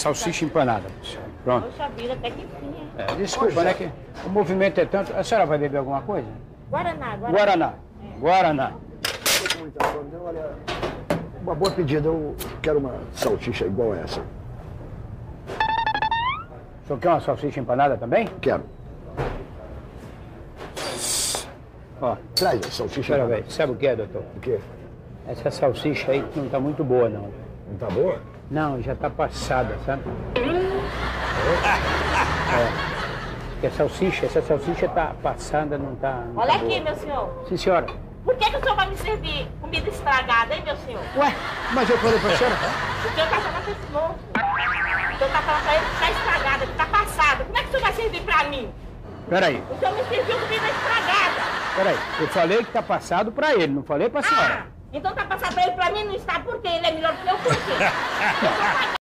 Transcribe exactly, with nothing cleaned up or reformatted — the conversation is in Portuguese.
salsicha empanada. Pronto. Poxa vida, até que enfim, hein? É, desculpa, Pois né? é. Que o movimento é tanto. A senhora vai beber alguma coisa? Guaraná, Guaraná. Guaraná. Guaraná. Tô com muita fome, né? Olha, uma boa pedida. Eu quero uma salsicha igual essa. O senhor quer uma salsicha empanada também? Quero. Ó, Traz a salsicha. espera ver. Sabe o que é, doutor? O quê? Essa salsicha aí não tá muito boa, não. Não tá boa? Não, já tá passada, sabe? É. Porque a salsicha, essa salsicha tá passada, não tá... não Olha tá aqui, boa. meu senhor. Sim, senhora. Por que, que o senhor vai me servir comida estragada, hein, meu senhor? Ué, mas eu falei pra senhora. O senhor tá falando esse moço. O senhor tá falando pra ele que tá estragada, que tá passada. Como é que o senhor vai servir pra mim? Peraí, O senhor me serviu comida estragada. peraí. Eu falei que tá passado pra ele, não falei pra senhora. Ah, então tá passado pra ele, pra mim não está, porque ele é melhor que eu, por quê? Eu só